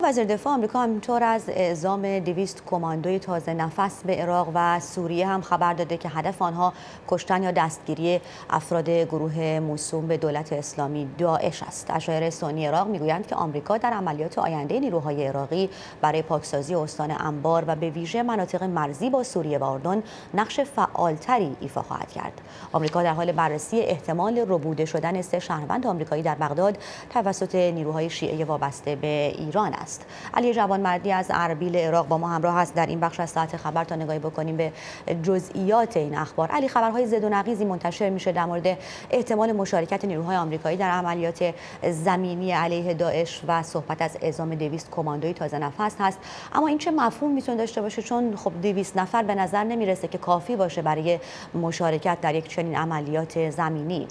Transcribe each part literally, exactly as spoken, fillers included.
وزیر دفاع آمریکا همینطور از اعزام دویست کماندوی تازه نفس به عراق و سوریه هم خبر داده که هدف آنها کشتن یا دستگیری افراد گروه موسوم به دولت اسلامی داعش است. اشایر سنی عراق میگویند که آمریکا در عملیات آینده نیروهای عراقی برای پاکسازی استان انبار و به ویژه مناطق مرزی با سوریه و اردن نقش فعالتری ایفا خواهد کرد. آمریکا در حال بررسی احتمال ربوده شدن سه شهروند آمریکایی در بغداد توسط نیروهای شیعه وابسته به ایران است. علی جوانمردی از اربیل عراق با ما همراه است در این بخش از ساعت خبر تا نگاهی بکنیم به جزئیات این اخبار. علی، خبرهای زد و نقیزی منتشر میشه در مورد احتمال مشارکت نیروهای آمریکایی در عملیات زمینی علیه داعش و صحبت از اعزام دویست کماندوی تازه نفس هست. اما این چه مفهوم میتونه داشته باشه؟ چون خب دویست نفر به نظر نمیرسه که کافی باشه برای مشارکت در یک چنین عملیات زمینی.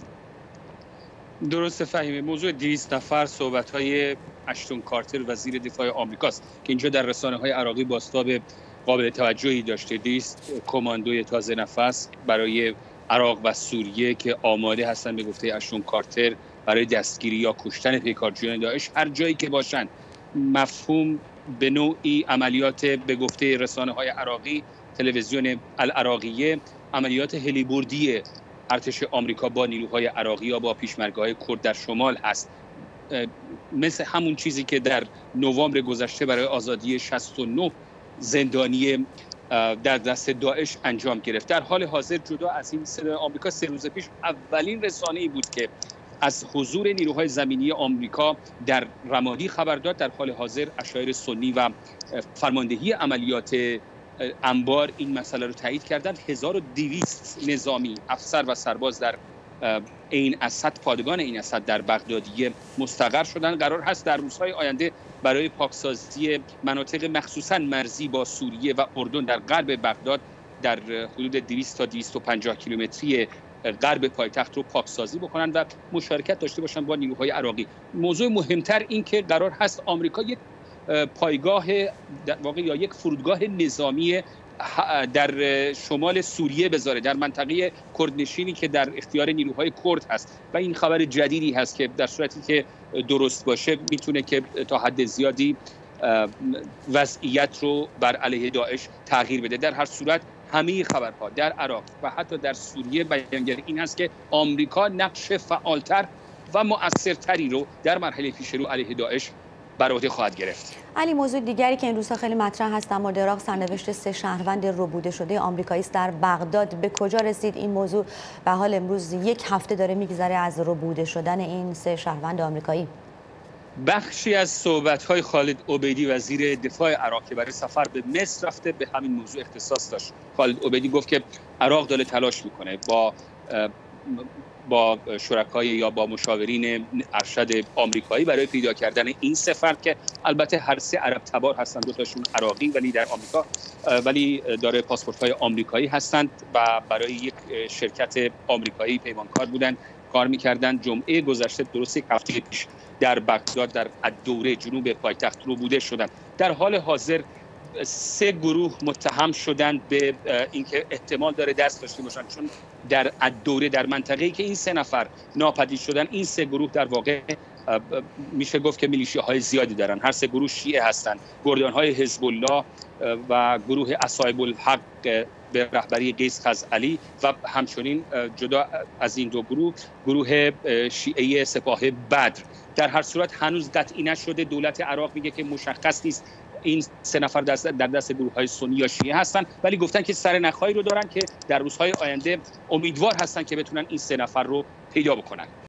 درست فهیمه. موضوع دویست نفر صحبت‌های اشتون کارتر وزیر دفاع آمریکاست که اینجا در رسانه‌های عراقی بازتاب قابل توجهی داشته. دویست کماندوی تازه نفس برای عراق و سوریه که آماده هستند به گفته اشتون کارتر برای دستگیری یا کشتن پیکارجویان داعش هر جایی که باشند. مفهوم به نوعی عملیات به گفته رسانه‌های عراقی تلویزیون العراقیه عملیات هلیبوردی ارتش آمریکا با نیروهای عراقی یا با پیشمرگه‌های کرد در شمال هست، مثل همون چیزی که در نوامبر گذشته برای آزادی شصت و نه زندانی در دست داعش انجام گرفت. در حال حاضر جدا از این صدای آمریکا سه روز پیش اولین رسانه‌ای بود که از حضور نیروهای زمینی آمریکا در رمادی خبر داد. در حال حاضر اشایر سنی و فرماندهی عملیات انبار این مسئله رو تایید کردند. هزار و دویست نظامی، افسر و سرباز در این اسد، پادگان این اسد در بغدادیه مستقر شدن. قرار هست در روزهای آینده برای پاکسازی مناطق مخصوصاً مرزی با سوریه و اردن در غرب بغداد در حدود دویست تا دویست و پنجاه کیلومتری غرب پایتخت رو پاکسازی بکنن و مشارکت داشته باشن با نیروهای عراقی. موضوع مهمتر این که قرار هست آمریکا یک پایگاه در واقع یا یک فرودگاه نظامی در شمال سوریه بذاره، در منطقه کردنشینی که در اختیار نیروهای کرد هست و این خبر جدیدی هست که در صورتی که درست باشه میتونه که تا حد زیادی وضعیت رو بر علیه داعش تغییر بده. در هر صورت همه خبرها در عراق و حتی در سوریه بیانگر این هست که آمریکا نقش فعالتر و مؤثرتری رو در مرحله پیشرو علیه داعش بر عهده خواهد گرفت. علی، موضوع دیگری که این روزها خیلی مطرح هست در مورد عراق سرنوشت سه شهروند ربوده شده آمریکایی است در بغداد. به کجا رسید این موضوع؟ به حال امروز یک هفته داره میگذره از ربوده شدن این سه شهروند آمریکایی. بخشی از صحبت‌های خالد عبیدی وزیر دفاع عراق که برای سفر به مصر رفته به همین موضوع اختصاص داشت. خالد عبیدی گفت که عراق داره تلاش میکنه با با شرکای یا با مشاورین ارشد آمریکایی برای پیدا کردن این سه فرد که البته هر سه عرب تبار هستند، دو تاشون عراقی ولی در آمریکا ولی داره پاسپورت‌های آمریکایی هستند و برای یک شرکت آمریکایی پیمانکار بودن، کار می‌کردند. جمعه گذشته درست یک هفته پیش در بغداد در الدوره جنوب پایتخت ربوده شدند. در حال حاضر سه گروه متهم شدند به اینکه احتمال داره دست داشته باشند، چون در الدوره در منطقه‌ای که این سه نفر ناپدید شدن این سه گروه در واقع میشه گفت که میلیشیاهای زیادی دارن. هر سه گروه شیعه هستند، گردانهای حزب الله و گروه اصحاب الحق به رهبری قیس خزعلی و همچنین جدا از این دو گروه گروه شیعه سپاه بدر. در هر صورت هنوز قطعی نشده. دولت عراق میگه که مشخص نیست این سه نفر دست در دست گروه‌های سنی یا شیعه هستن، ولی گفتن که سرنخ‌هایی رو دارن که در روزهای آینده امیدوار هستن که بتونن این سه نفر رو پیدا بکنن.